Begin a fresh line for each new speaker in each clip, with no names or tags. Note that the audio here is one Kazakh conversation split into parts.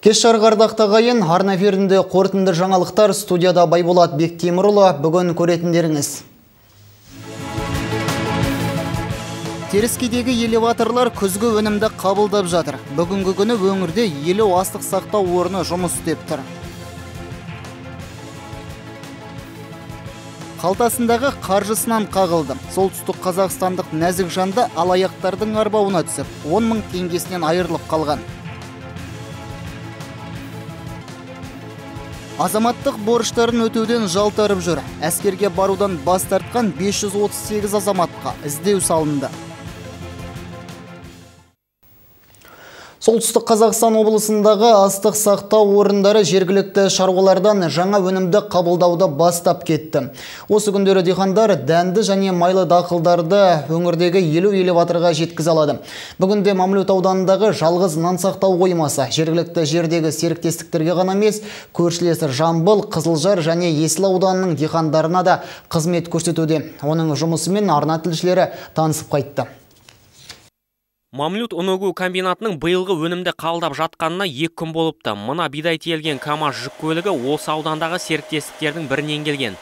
Кеш жарғардақта ғайын, арна эфирінде қорытынды жаңалықтар, студияда Байболат Бектемірұлы, бүгін көретіндеріңіз. Теріскейдегі элеваторлар күзгі өнімді қабылдап жатыр. Бүгінгі күні өңірде елу астық сақтау орны жұмыс істеп тұр. Қалтасындағы қаржысынан қағылды. Солтүстік қазақстандық нәзік жанды алаяқтардың арбауына түсіп, 10 мың теңгесінен айырылып қалған. Азаматтық борыштарын өтеуден жалтарып жүр. Әскерге барудан бас тартқан 538 азаматқа іздеу салынды. Солтүстік Қазақстан облысындағы астық сақтау орындары жергілікті шаруалардан жаңа өнімді қабылдауды бастап кетті. Осы күндері диқандар дәнді және майлы дақылдарды өңірдегі 50 элеваторға жеткізе алады. Бүгінде Мамлют ауданындағы жалғыз нан сақтау қоймасы жергілікті жердегі серіктестіктерге ғана емес, көршілес Жамбыл, Қызылжар және Есіл ауданының диқандарына да қызмет көрсетуде. Оның жұмысымен арна тілшілері танысып қайтты.
Мамлют ұн өгу комбинатының биылғы өнімді қабылдап жатқанына 2 күн болыпты. Мына бидай тиелген КАМАЗ жүк көлігі осы аудандағы серіктестіктердің бірінен келген.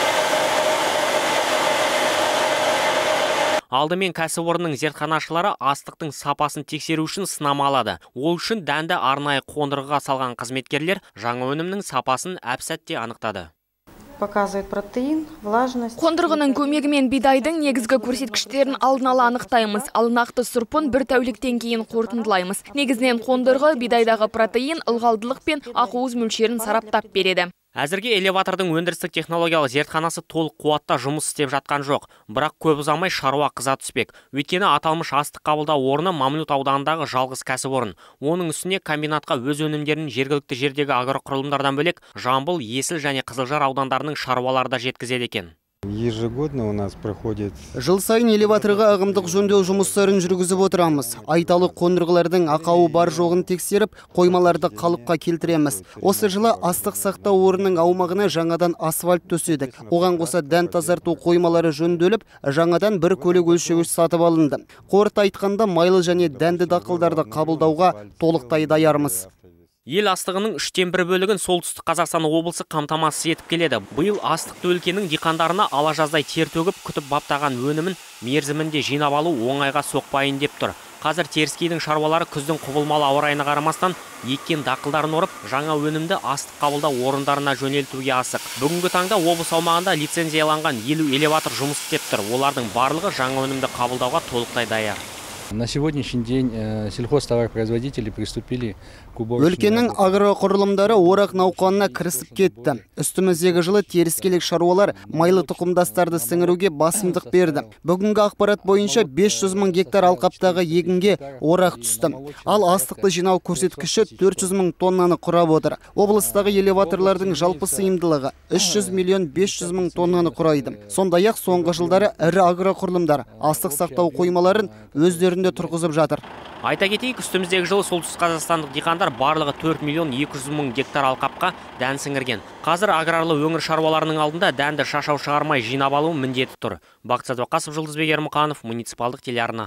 Алдымен кәсіпорынның зертханашылары астықтың сапасын тексеру үшін сынама алады. Ол үшін дәнді арнайы қондырғыға салған қызметкерлер жаңа өнімнің сапасын әп-сәтте анықтады.
Показывает протеин, влажность.
Қондырғының көмегімен бидайдың негізгі көрсеткіштерін алдын ала анықтаймыз. Ал нақты сұрпын бір тәуліктен кейін қорытындылаймыз. Негізінен қондырғы бидайдағы протеин, ылғалдылық пен ақуыз мөлшерін сараптап береді.
Әзірге элеватордың өндірістік технологиялық зертханасы толық қуатта жұмыс істеп жатқан жоқ. Бірақ көп ұзамай шаруа қыза түспек. Өйткені аталмыш астық қабылдау орны Мамлют ауданындағы жалғыз кәсіпорын. Оның үстіне комбинатқа өз өнімдерін жергілікті жердегі агроқұрылымдардан бөлек Жамбыл, Есіл және Қызылжар аудандарының шаруалары да жеткізеді екен.
Ежегодно у нас проходит.
Жыл сайын элеваторға ағымдық жөндеу жұмыстарын жүргізіп отырамыз. Айталық қондырғылардың ақауы бар жоғын тексеріп, қоймаларды қалыпқа келтіреміз. Осы жылы астық сақтау орнының аумағына жаңадан асфальт төседік. Оған қоса дән тазарту қоймалары жөнделіп, жаңадан бір көлік өлшеуіш сатып алынды. Қорыта айтқанда майлы және дәнді дақылдарды қабылдауға толықтай даярмыз.
Ел астығының 3/1 бөлігін солтүстік Қазақстан облысы қамтамасыз етіп келеді. Биыл астықты өлкенің диқандарына ала жаздай тер төгіп күтіп баптаған өнімін мерзімінде жинап алу оңайға соқпайын деп тұр. Қазір Теріскейдің шаруалары күздің құбылмалы ауа райына қарамастан еккен дақылдарын орып, жаңа өнімді астық қабылдау орындарына жөнелтуге асық. Бүгінгі таңда облыс аумағында лицензияланған 50 элеватор жұмыс істеп тұр. Олардың барлығы жаңа өнімді қабылдауға толықтай даяр.
На сегодняшний день сельхозтоваропроизводители приступили к уборке.
Өлкенің агроқұрылымдары орақ науқанына кірісіп кетті. Үстіміздегі жылы теріскейлік шаруалар майлы тұқымдастарды сіңіруге басымдық берді. Бүгінгі ақпарат бойынша 500 мың гектар алқаптағы егінге орақ түсті. Ал астықты жинау көрсеткіші 400 мың тоннаны құрап отыр. Облыстағы элеваторлардың жалпы сыйымдылығы 300 миллион 500 мың тоннаны құрайды. Сондай-ақ соңғы жылдары ірі агроқұрылымдар астық сақтау қоймаларын өздерінде тұрғызып жатыр.
Айта кетейік, үстіміздегі жылы солтүстік қазақстандық диқандар барлығы 4 миллион 200 мың гектар алқапқа дән сіңірген. Қазір аграрлы өңір шаруаларының алдында дәнді шашау шығармай жинап алу міндеті тұр. Бақытсат Вақасов, Жұлдызбек Ермұқанов, муниципалдық телеарна.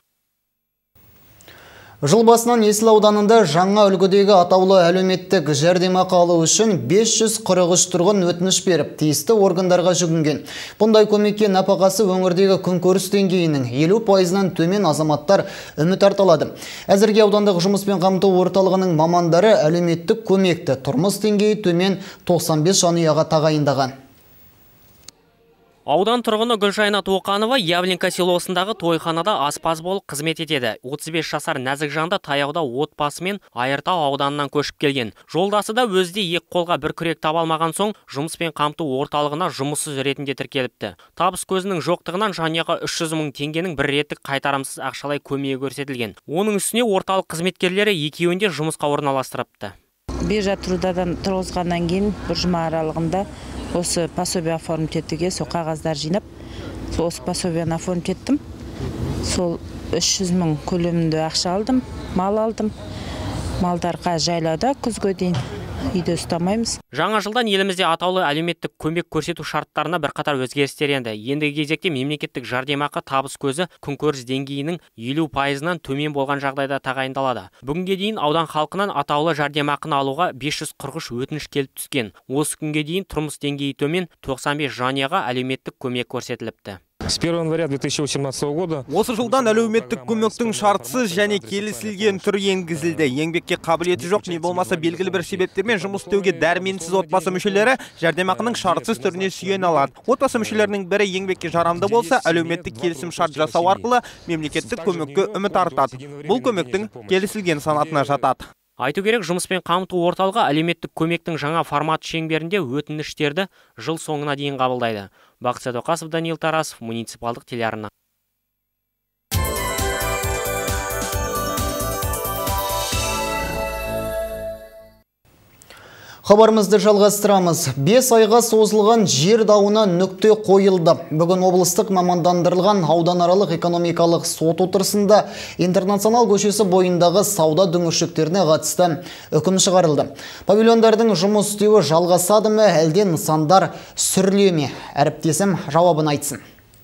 Жыл басынан Есіл ауданында жаңа үлгідегі атаулы әлеуметтік жәрдемақы алу үшін 543 тұрғын өтініш беріп, тиісті органдарға жүгінген. Бұндай көмекке нәпақасы өңірдегі күнкөріс деңгейінің 50%-нан төмен азаматтар үміт артылады. Әзірге аудандық жұмыспен қамту орталығының мамандары әлеуметтік көмекті тұрмыс деңгейі төмен 95 жанұяға тағайындаған.
Аудан тұрғыны Гүлжайна Тоқанова Явленка селосындағы тойханада аспаз болып қызмет етеді. 35 жасар нәзік жанды таяуда отбасымен Айыртау ауданынан көшіп келген. Жолдасы да өзде екі қолға бір күрек таба алмаған соң жұмыспен қамту орталығына жұмыссыз ретінде тіркеліпті. Табыс көзінің жоқтығынан жанұяға 300 мың теңгенің бір реттік қайтарымсыз ақшалай көмегі көрсетілген. Оның үстіне орталық қызметкерлері екеуінде жұмысқа орналастырыпты.
Биржа трудадан тұрғызғаннан кейін бір жұма аралығында осы пособие оформить етуге сол қағаздар жинап, осы пособияны оформить еттім. Сол 300 мың көлемінде ақша алдым, мал алдым. Малдарға жайлауда күзге дейін үйде ұстамаймыз.
Жаңа жылдан елімізде атаулы әлеуметтік көмек көрсету шарттарына бірқатар өзгерістер енді. Ендігі кезекте мемлекеттік жәрдемақы табыс көзі күнкөріс деңгейінің 50%-нан төмен болған жағдайда тағайындалады. Бүгінге дейін аудан халқынан атаулы жәрдемақыны алуға 543 өтініш келіп түскен. Осы күнге дейін тұрмыс деңгейі төмен 95 жанұяға әлеуметтік көмек көрсетіліпті.
С 1 января 2018 года
осы жылдан әлеуметтік көмектің шартсыз және келісілген түрі енгізілді. Еңбекке қабілеті жоқ, не болмаса белгілі бір себептермен жұмыс істеуге дәрменсіз отбасы мүшелері жәрдемақының шартсыз түріне сүйене алады. Отбасы мүшелерінің бірі еңбекке жарамды болса, әлеуметтік келісім шарт жасау арқылы мемлекеттік көмекке үміт артады. Бұл көмектің келісілген санатына жатады.
Айту керек, жұмыспен қамту орталығы әлеуметтік көмектің жаңа формат шеңберінде өтініштерді жыл соңына дейін қабылдайды. Бақыт Сәдуақасов, Даниил Тарасов, муниципалдық телеарна.
Хабарымызды жалғастырамыз. 5 айға созылған жер дауына нүкте қойылды. Бүгін облыстық мамандандырылған ауданаралық экономикалық сот отырысында Интернационал көшесі бойындағы сауда дүңгіршектеріне қатысты үкім шығарылды. Павильондардың жұмыс істеуі жалғасады ма, әлде нысандар сүріле ме? Әріптесім жауабын айтсын.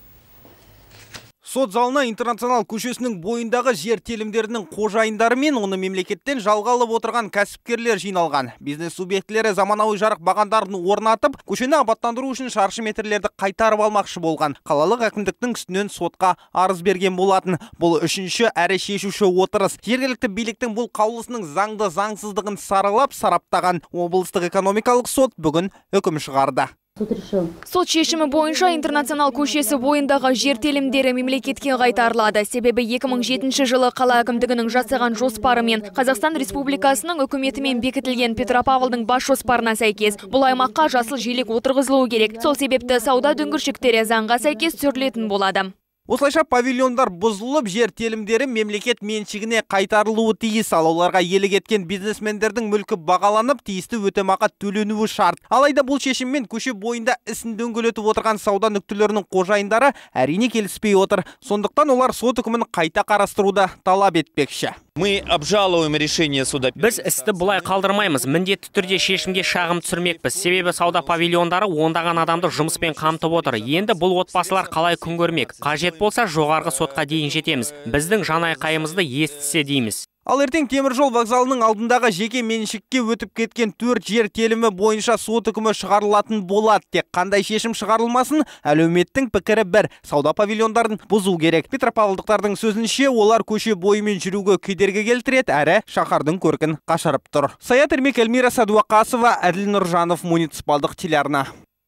Сот залына Интернационал көшесінің бойындағы жер телімдерінің қожайындары мен оны мемлекеттен жалға алып отырған кәсіпкерлер жиналған. Бизнес субъектілері заманауи жарық бағандарын орнатып, көшені абаттандыру үшін шаршы метрлерді қайтарып алмақшы болған. Қалалық әкімдіктің үстінен сотқа арыз берген болатын. Бұл үшінші әрі шешуші отырыс. Жергілікті биліктің бұл қаулысының заңды заңсыздығын саралап сараптаған облыстық экономикалық сот бүгін үкім шығарды.
Сот шешімі бойынша Интернационал көшесі бойындағы жер телімдері мемлекетке қайтарылады. Себебі 2007 жылы қала әкімдігінің жасаған жоспары мен Қазақстан Республикасының үкіметімен бекітілген Петропавлдың бас жоспарына сәйкес бұл аймаққа жасыл желек отырғызылуы керек. Сол себепті сауда дүңгіршектері заңға сәйкес түсірілетін болады.
Осылайша павильондар бұзылып, жер телімдері мемлекет меншігіне қайтарылуы тиіс. Ал оларға иелік еткен бизнесмендердің мүлкі бағаланып, тиісті өтемақы төленуі шарт. Алайда бұл шешіммен көше бойында ісін дөңгелетіп отырған сауда нүктелерінің қожайындары әрине келіспей отыр. Сондықтан олар сот үкімін қайта қарастыруды талап етпекші.
Мы обжалуем решение суда.
Біз істі бұлай қалдырмаймыз. Міндетті түрде шешімге шағым түсірмекпіз. Себебі сауда павильондары ондаған адамды жұмыспен қамтып отыр. Енді бұл отбасылар қалай күн көрмек? Қажет болса жоғарғы сотқа дейін жетеміз. Біздің жанайқайымызды естісе дейміз.
Ал ертең теміржол вокзалының алдындағы жеке меншікке өтіп кеткен 4 жер телімі бойынша сот үкімі шығарылатын болады. Тек қандай шешім шығарылмасын, әлеуметтің пікірі бір. Сауда павильондарын бұзу керек. Петропавлдықтардың сөзінше, олар көше бойымен жүруге кедергі келтіреді, әрі шаһардың көркін қашырып тұр. Саят Ермек, Эльмира Садуақасова, Әділ Нұржанов, муниципалдық телеарна.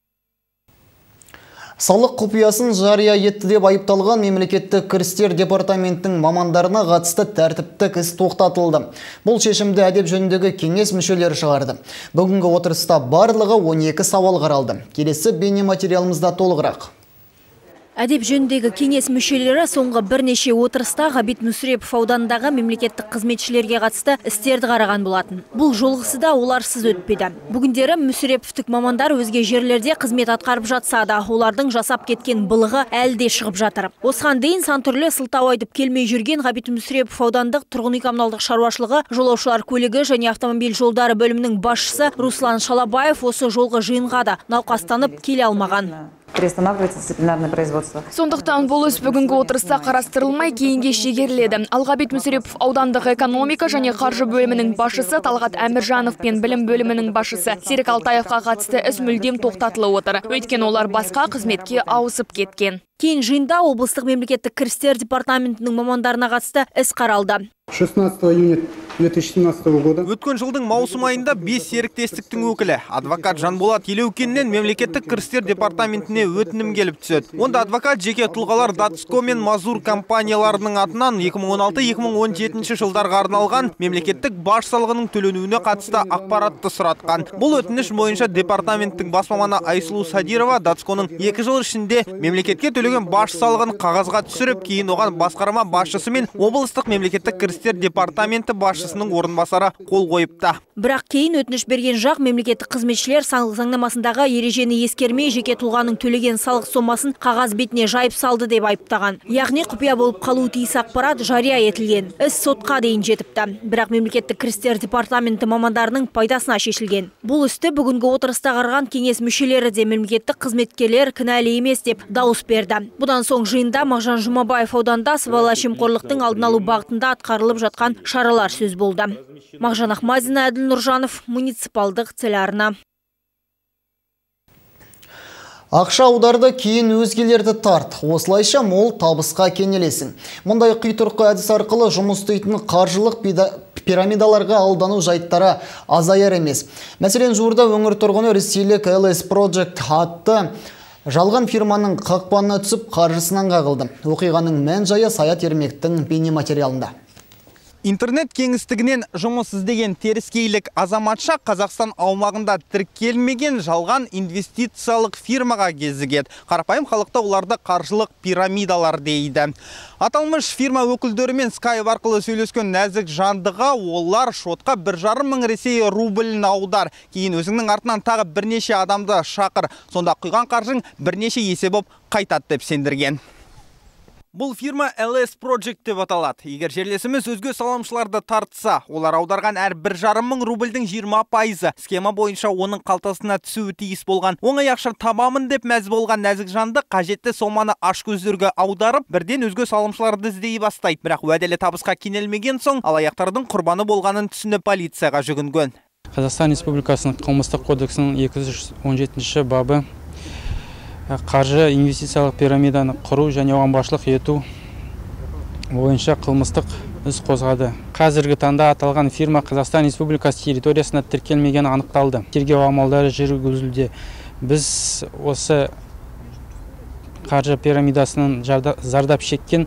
Салық құпиясын жария етті деп айыпталған мемлекеттік кірістер департаментінің мамандарына қатысты тәртіптік іс тоқтатылды. Бұл шешімді әдеп жөніндегі кеңес мүшелері шығарды. Бүгінгі отырыста барлығы 12 сауал қаралды. Келесі бейнематериалымызда толығырақ.
Әдеп жөніндегі кеңес мүшелері соңғы бірнеше отырыста Ғабит Мүсірепов ауданындағы мемлекеттік қызметшілерге қатысты істерді қараған болатын. Бұл жолғысы да оларсыз өтпеді. Бүгіндері Мүсіреповтік мамандар өзге жерлерде қызмет атқарып жатса да, олардың жасап кеткен былығы әлі де шығып жатыр. Осыған дейін сан түрлі сылтау айтып келмей жүрген Ғабит Мүсірепов аудандық тұрғын үй коммуналдық шаруашылығы, жолаушылар көлігі және автомобиль жолдары бөлімінің басшысы Руслан Шалабаев осы жолғы жиынға да науқастанып келе алмаған.
Приостанавливается дисциплинарное производство.
Сондықтан бұл іс бүгінгі отырыста қарастырылмай кейінге шегеріледі. Ал Ғабит Мүсірепов аудандық экономика және қаржы бөлімінің басшысы Талғат Әміржанов пен білім бөлімінің басшысы Серік Алтаевқа қатысты іс мүлдем тоқтатылып отыр. Өйткені олар басқа қызметке ауысып кеткен.
Кейін жиында облыстық мемлекеттік кірістер департаментінің мамандарына қатысты іс қаралды.
16 июня 2017 года.
Өткен жылдың маусым айында 5 серіктестіктің өкілі адвокат Жанболат Елеукеннен мемлекеттік кірістер департаментіне өтінім келіп түседі. Онда адвокат жеке тұлғалар Датско мен Мазур компанияларының атынан 2016-2017 жылдарға арналған мемлекеттік баж салығының төленуіне қатысты ақпаратты сұратқан. Бұл өтініш бойынша департаменттің бас маманы Айсұлу Садирова Датсконың 2 жыл ішінде мемлекетке төлеген баж салығын қағазға түсіріп, кейін оған басқарма басшысы мен облыстық мемлекеттік кірістер департаменті басшысының орынбасары қол қойыпты.
Бірақ кейін өтініш берген жақ мемлекеттік қызметшілер салық заңнамасындағы ережені ескермей жеке тұлғаның төлеген салық сомасын қағаз бетіне жайып салды деп айыптаған. Яғни құпия болып қалуы тиіс ақпарат жария етілген. Іс сотқа дейін жетіпті. Бірақ мемлекеттік кірістер департаменті мамандарының пайдасына шешілген. Бұл істі бүгінгі отырыста қараған кеңес мүшелері де мемлекеттік қызметкерлер кінәлі емес деп дауыс берді. Бұдан соң жиында Мағжан Жұмабаев ауданда сыбайлас жемқорлықтың алдын алу бағытында атқарылып жатқан шаралар сөз болды. Мағжан Ахмадина, Әділ Нұржанов, муниципалдық телеарна.
Ақша аударды, кейін өзгелерді тарт. Осылайша мол табысқа кенелесің. Мұндай қитұрқы әдіс арқылы жұмыс істейтін қаржылық пирамидаларға алдану жайттары азаяр емес. Мәселен, жуырда өңір тұрғыны ресейлік LS Project атты жалған фирманың қақпанына түсіп қаржысынан қағылды. Оқиғаның мән-жайы Саят Ермектің бейнематериалында.
Интернет кеңістігінен жұмыс іздеген теріскейлік азаматша Қазақстан аумағында тіркелмеген жалған инвестициялық фирмаға кезігеді. Қарапайым халықта оларды қаржылық пирамидалар дейді. Аталмыш фирма өкілдерімен Skype арқылы сөйлескен нәзік жандыға олар шотқа 1,5 мың Ресей рублін аудар. Кейін өзіңнің артынан тағы бірнеше адамды шақыр. Сонда құйған қаржың бірнеше есе боп қайтады деп сендірген. Бұл фирма LS Project деп аталады. Егер жерлесіміз өзге салымшыларды тартса, олар аударған әр 1,5 мың рубльдің 20%. Схема бойынша оның қалтасына түсуі тиіс болған. Оңай ақша табамын деп мәз болған нәзік жанды қажетті соманы ашкөздерге аударып, бірден өзге салымшыларды іздей бастайды. Бірақ уәделі табысқа кенелмеген соң, алаяқтардың құрбаны болғанын түсініп полицияға жүгінген.
Қазақстан Республикасының қылмыстық кодексінің 217 бабы қаржы инвестициялық пирамиданы құру және оған басшылық ету бойынша қылмыстық іс қозғады. Қазіргі таңда аталған фирма Қазақстан Республикасы территориясына тіркелмеген анықталды. Тергеу амалдары жүргізілуде. Біз осы қаржы пирамидасының зардап шеккен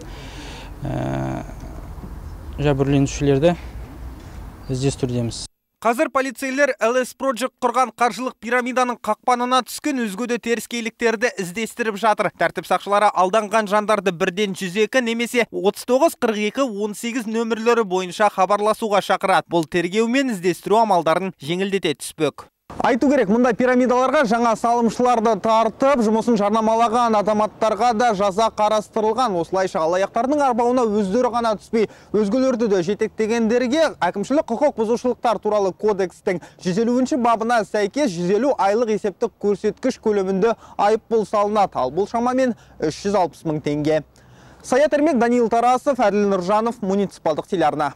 жәбірленушілерді іздестірудеміз.
Қазір полицейлер LS Project құрған қаржылық пирамиданың қақпанына түскен өзгеде теріскейліктерді іздестіріп жатыр. Тәртіп сақшылары алданған жандарды 1-102 немесе 39-42-18 нөмірлері бойынша хабарласуға шақырады. Бұл тергеу мен іздестіру амалдарын жеңілдете түспек. Айту керек, мұндай пирамидаларға жаңа салымшыларды тартып, жұмысын жарнамалаған азаматтарға да жаза қарастырылған. Осылайша алаяқтардың арбауына өздері ғана түспей, өзгелерді де жетектегендерге әкімшілік құқық бұзушылықтар туралы кодекстің 150 бабына сәйкес 150 айлық есептік көрсеткіш көлемінде айыппұл салынады. Ал бұл шамамен 360 мың теңге. Саят Ермек, Даниил Тарасов, Әділ Нұржанов, муниципалдық телеарна.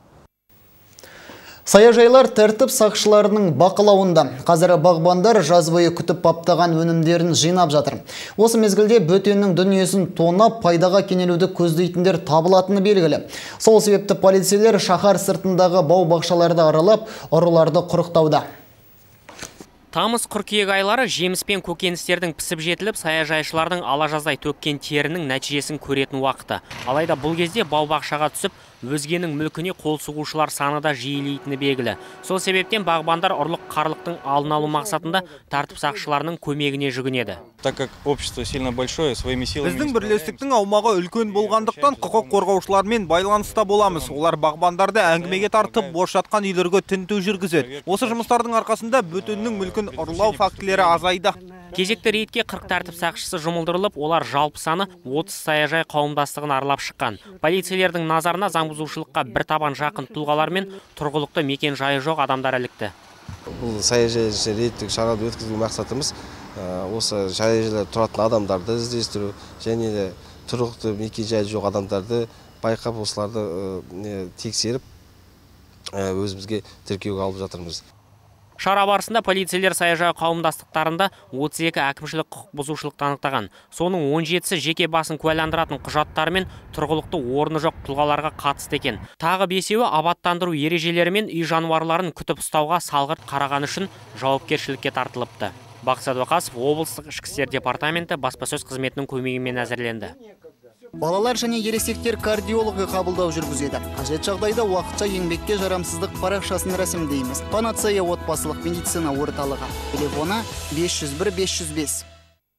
Саяжайлар тәртіп сақшыларының бақылауында. Қазір бағбандар жаз бойы күтіп баптаған өнімдерін жинап жатыр. Осы мезгілде бөтеннің дүниесін тонап пайдаға кенелуді көздейтіндер табылатыны белгілі. Сол себепті полицейлер шаһар сыртындағы бау-бақшаларды аралап, ұрыларды құрықтауда.
Тамыз-қыркүйек айлары жеміс пен көкөністердің пісіп жетіліп, саяжайшылардың алажаздай төккен терінің нәтижесін көретін уақыты. Алайда бұл кезде бау-бақшаға түсіп, өзгенің мүлкіне қол сұғушылар саны да жиілейтіні белгілі. Сол себептен бағбандар ұрлық қарлықтың алдын алу мақсатында тәртіп сақшыларының көмегіне жүгінеді.
Так как общество сильно большое, своими силами.
Біздің бірлестіктің аумағы үлкен болғандықтан құқық қорғаушылармен байланыста боламыз. Олар бағбандарды әңгімеге тартып, бос жатқан үйлерге тінту жүргізеді. Осы жұмыстардың арқасында бөтеннің мүлкін ұрлау фактілері азайды.
Кезекті рейдке 40 тәртіп сақшысы жұмылдырылып, олар жалпы саны 30 саяжай қауымдастығын аралап шыққан. Полицейлердің назарына заң бұзушылыққа бір табан жақын тұлғалар мен тұрғылықты мекен жайы жоқ адамдар ілікті.
Бұл саяжай рейдтік шараны өткізу мақсатымыз осы саяжайларда тұратын адамдарды іздестіру және де тұрғылықты мекен жайы жоқ адамдарды байқап, осыларды тексеріп өзімізге тіркеуге алып жатырмыз.
Шара барысында полицейлер саяжай қауымдастықтарында 32 әкімшілік құқық бұзушылықты анықтаған. Соның 17-сі жеке басын куәландыратын құжаттары мен тұрғылықты орны жоқ тұлғаларға қатысты екен. Тағы 5-еуі абаттандыру ережелері мен үй жануарларын күтіп ұстауға салғырт қараған үшін жауапкершілікке тартылыпты. Бақсат Вақасов, облыстық ішкі істер департаменті баспасөз қызметінің көмегімен әзірленді.
Балалар және ересектер кардиологы қабылдау жүргізеді. Қажет жағдайда уақытша еңбекке жарамсыздық парақшасын рәсімдейміз. Панацея отбасылық медицина орталығы. Телефоны 501 505.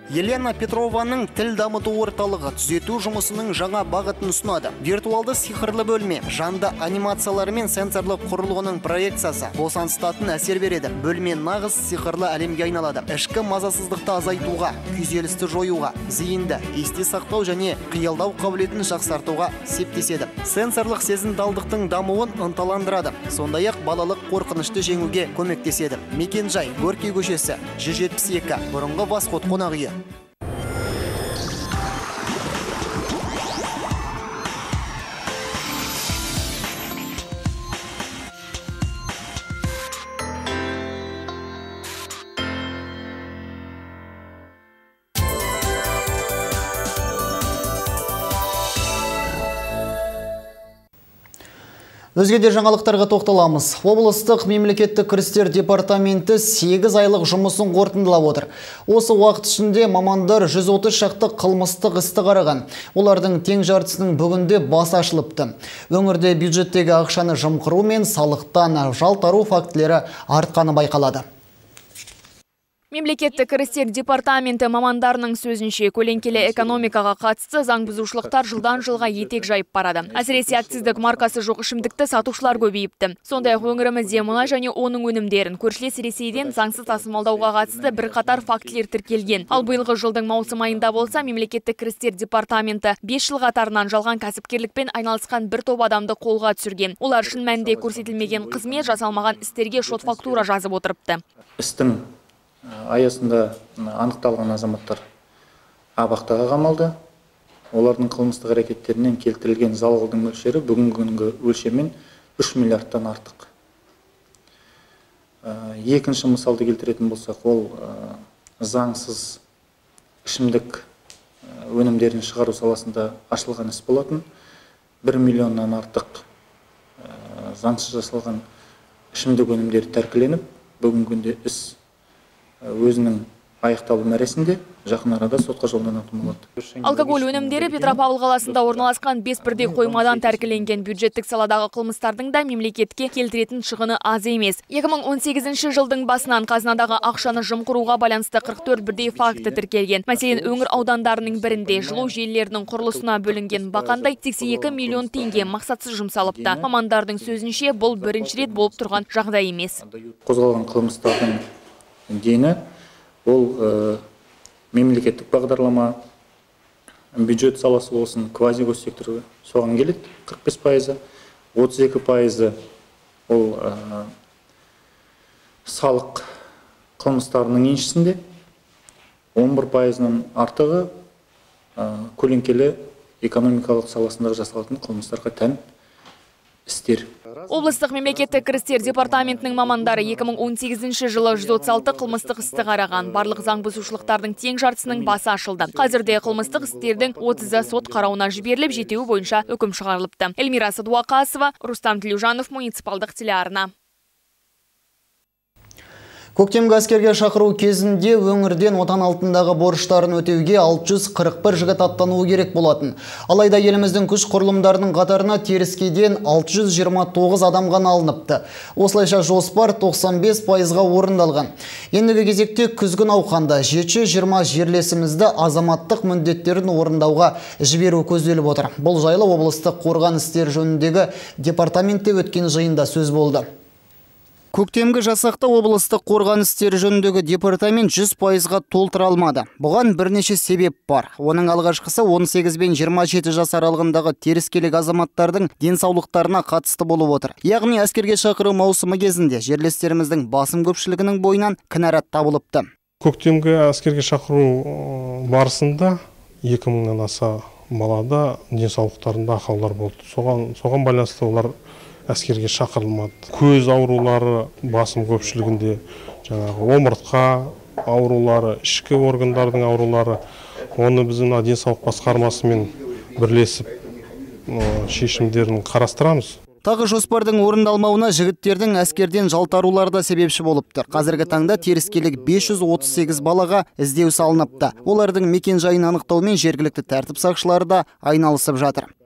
Елена Петрованың тіл дамыту орталығы түзету жұмысының жаңа бағытын ұсынады. Виртуалды сиқырлы бөлме, жанды анимациялары мен сенсорлы құрылғының проекциясы босаңсытатын әсер береді. Бөлме нағыз сиқырлы әлемге айналады. Ішкі мазасыздықты азайтуға, күйзелісті жоюға, зейінді, есте сақтау және қиялдау қабілетін жақсартуға септеседі. Сенсорлық сезімталдықтың дамуын ынталандырады. Сондай-ақ балалық қорқынышты жеңуге көмектеседі. Мекен-жай Горький көшесі 172, бұрынғы Восход қонақ үйі. Өзге де жаңалықтарға тоқталамыз. Облыстық мемлекеттік кірістер департаменті 8 айлық жұмысын қорытындылап отыр. Осы уақыт ішінде мамандар 130 шақты қылмыстық істі қараған. Олардың тең жартысының бүгінде басы ашылыпты. Өңірде бюджеттегі ақшаны жымқыру мен салықтан жалтару фактілері артқаны байқалады.
Мемлекеттік кірістер департаменті мамандарының сөзінше көлеңкелі экономикаға қатысты заң бұзушылықтар жылдан жылға етек жайып барады. Әсіресе акциздік маркасы жоқ ішімдікті сатушылар көбейіпті. Сондай-ақ өңірімізде мұнай және оның өнімдерін көршілес Ресейден заңсыз тасымалдауға қатысты бірқатар фактілер тіркелген. Ал биылғы жылдың маусым айында болса, мемлекеттік кірістер департаменті 5 жыл қатарынан жалған кәсіпкерлікпен айналысқан бір топ адамды қолға түсірген. Олар шын мәнінде көрсетілмеген қызмет жасалмаған істерге шот фактура жазып отырыпты.
Істің аясында анықталған азаматтар абақтыға қамалды. Олардың қылмыстық әрекеттерінен келтірілген залалдың мөлшері бүгінгі өлшеммен 3 миллиардтан артық. Екінші мысалды келтіретін болсақ, ол заңсыз ішімдік өнімдерін шығару саласында ашылған іс болатын. 1 миллионнан артық заңсыз жасалған ішімдік өнімдері тәркіленіп, бүгінгі күнде іс өзінің аяқталу мәресінде жақын арада сотқа жолданатын болады.
Алкоголь өнімдері Петропавл қаласында орналасқан 5 бірдей қоймадан тәркіленген. Бюджеттік саладағы қылмыстардың да мемлекетке келтіретін шығыны аз емес. 2018 жылдың басынан қазынадағы ақшаны жымқыруға байланысты 44 бірдей факті тіркелген. Мәселен, өңір аудандарының бірінде жылу желілерінің құрылысына бөлінген бақандай 82 миллион теңге мақсатсыз жұмсалыпты. Мамандардың сөзінше, бұл бірінші рет болып тұрған жағдай емес.
Қозғалған қылмыстардың дені ол мемлекеттік бағдарлама, бюджет саласы болсын, квазигоссекторы соған келеді 45%, 32% ол салық қылмыстарының еншісінде, 11%-нан артығы көлеңкелі экономикалық саласындағы жасалатын қылмыстарға тән істер.
Облыстық мемлекеттік кірістер департаментінің мамандары 2018 жылы 136 қылмыстық істі қараған. Барлық заң бұзушылықтардың тең жартысының басы ашылды. Қазірде қылмыстық істердің 30-ы сот қарауына жіберіліп, 7-і бойынша үкім шығарылыпты. Эльмира Садуақасова, Рустам Тлеужанов, муниципалдық телеарна.
Көктемгі әскерге шақыру кезінде өңірден отан алдындағы борыштарын өтеуге 641 жігіт аттануы керек болатын. Алайда еліміздің күш құрылымдарының қатарына теріскейден 629 адам ғана алыныпты. Осылайша жоспар 95%-ға орындалған. Ендігі кезекте күзгі науқанда 720 жерлесімізді азаматтық міндеттерін орындауға жіберу көзделіп отыр. Бұл жайлы облыстық қорғаныс істері жөніндегі департаментте өткен жиында сөз болды. Көктемгі жасақта облыстық қорғаныс істері жөніндегі департамент 100%-ға толтыра алмады. Бұған бірнеше себеп бар. Оның алғашқысы 18 бен 27 жас аралығындағы теріскейлік азаматтардың денсаулықтарына қатысты болып отыр. Яғни әскерге шақыру маусымы кезінде жерлестеріміздің басым көпшілігінің бойынан кінәрат табылыпты.
Көктемгі әскерге шақыру барысында 2000-нан аса балада денсаулықтарында ақаулар болды. Соған байланысты олар әскерге шақырылмады. Көз аурулары басым көпшілігінде, жаңағы омыртқа аурулары, ішкі органдардың аурулары, оны біздің денсаулық басқармасымен бірлесіп шешімдерін қарастырамыз.
Тағы жоспардың орындалмауына жігіттердің әскерден жалтарулары да себепші болыпты. Қазіргі таңда теріскейлік 538 балаға іздеу салыныпты. Олардың мекен жайын анықтаумен жергілікті тәртіп сақшылары да айналысып жатыр.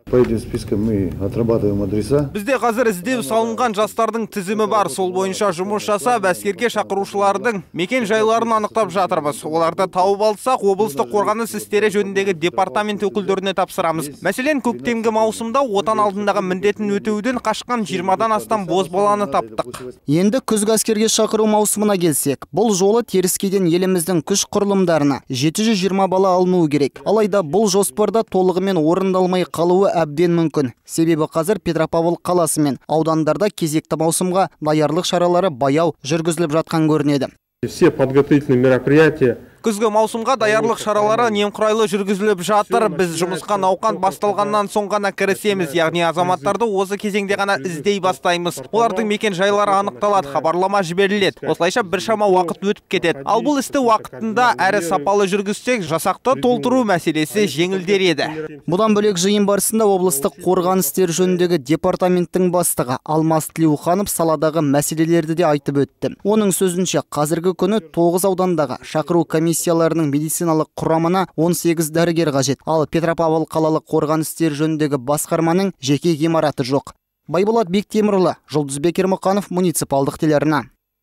По этим спискам мы отрабатываем адреса.
Бізде қазір іздеу салынған жастардың тізімі бар. Сол бойынша жұмыс жасап, әскерге шақырушылардың мекен жайларын анықтап жатырмыз. Оларды тауып алсақ, облыстық қорғаныс істері жөніндегі департамент өкілдеріне тапсырамыз. Мәселен, көктемгі маусымда отан алдындағы міндетін өтеуден қашқан 20-дан астам бозбаланы таптық.
Енді күзгі әскерге шақыру маусымына келсек, бұл жолы теріскейден еліміздің күш құрылымдарына 720 бала алынуы керек. Алайда бұл жоспарда толығымен орындалмай қалуы әбден мүмкін. Себебі қазір Петропавл қаласы мен аудандарда кезекті маусымға даярлық шаралары баяу жүргізіліп жатқан көрінеді.
Все подготовительные мероприятия.
Күзгі маусымға даярлық шаралары немқұрайлы жүргізіліп жатыр. Біз жұмысқа науқан басталғаннан соң ғана кірісеміз, яғни азаматтарды осы кезеңде ғана іздей бастаймыз. Олардың мекен жайлары анықталады, хабарлама жіберіледі. Осылайша біршама уақыт өтіп кетеді. Ал бұл істі уақытында әрі сапалы жүргізсек, жасақты толтыру мәселесі жеңілдер еді.
Бұдан бөлек жиын барысында облыстық қорғаныс істері жөніндегі департаменттің бастығы Алмас Тілеуханов саладағы мәселелерді де айтып өтті. Оның сөзінше, қазіргі күні 9 аудандағы шақыру комиссияларының медициналық құрамына 18 дәрігер қажет. Ал Петропавл қалалық қорғаныс істері жөніндегі басқарманың жеке ғимараты жоқ. Байболат Бектемірұлы, Жұлдызбек Ермұқанов, муниципалдық телеарна.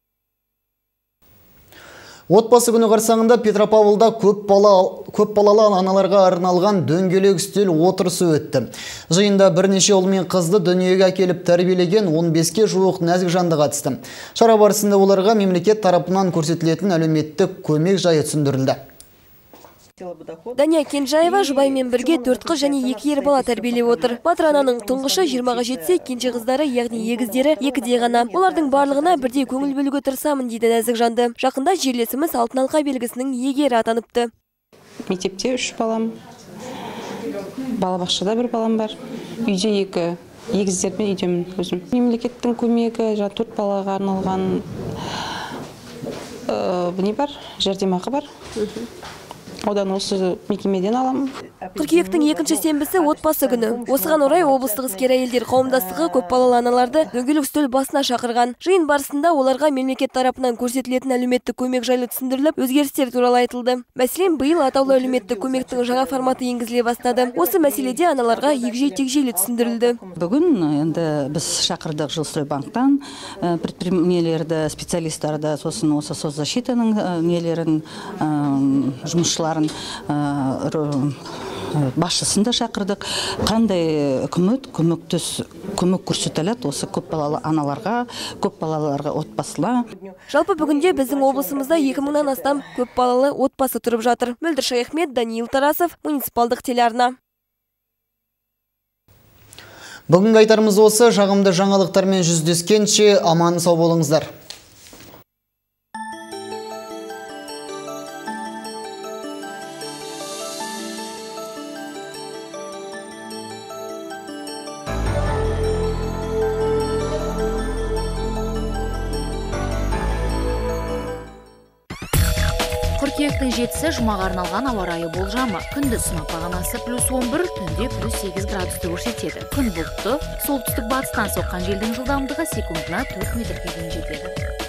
Отбасы күні қарсаңында Петропавлда көп балалы аналарға арналған дөңгелек үстел отырысы өтті. Жиында бірнеше ұл мен қызды дүниеге әкеліп тәрбиелеген 15-ке жуық нәзік жанды қатысты. Шара барысында оларға мемлекет тарапынан көрсетілетін әлеуметтік көмек жайы түсіндірілді.
Дания Кенжаева жұбаймен бірге 4 қыз және 2 ер бала тәрбиелеп отыр. Батыр ананың тұңғышы 20-ға жетсе, кенже қыздары, яғни егіздері 2-де ғана. Олардың барлығына бірдей көңіл бөлуге тырысамын дейді нәзік жанды. Жақында жерлесіміз алтын алқа белгісінің иегері атаныпты.
Мектепте 3 балам, балабақшада 1 балам бар. Үйде 2, егіздермен үйдемін өзім. Мемлекеттің көмегі, 4 балаға арналған не бар, жәрдемақы бар. Одан осы мекемеден аламын.
Қыркүйектің 2-ші сенбісі отбасы күні. Осыған орай облыстық іскер әйелдер қауымдастығы көпбалалы аналарды дөңгелек үстел басына шақырған. Жиын барысында оларға мемлекет тарапынан көрсетілетін әлеуметтік көмек жайлы түсіндіріліп, өзгерістер туралы айтылды. Мәселен, биыл атаулы әлеуметтік көмектің жаңа форматы енгізіле бастады. Осы мәселеде аналарға егжей-тегжейлі түсіндірілді.
Бүгін енді біз шақырдық Жилстройбанктан предпринимателерді, специалисттарды, сосын осы соцзащитаның нелерін, жұмысшылар басшысын да шақырдық. Қандай көмек көрсетіледі осы көпбалалы аналарға, көпбалаларға отбасылар.
Жалпы бүгінде біздің облысымызда 2000-нан астам көпбалалы отбасы тұрып жатыр. Мөлдір Шаяхмет, Даниил Тарасов, муниципалдық телеарна.
Бүгінгі айтарымыз осы. Жағымды жаңалықтармен жүздескенше аман сау болыңыздар.
Қыркүйектің 7-сі жұмаға арналған ауа райы болжамы. Күндіз сынап бағанасы +11, түнде +8 градусты көрсетеді. Күн бұлтты, солтүстік батыстан соққан желдің жылдамдығы секундына 4 метрге дейін жетеді.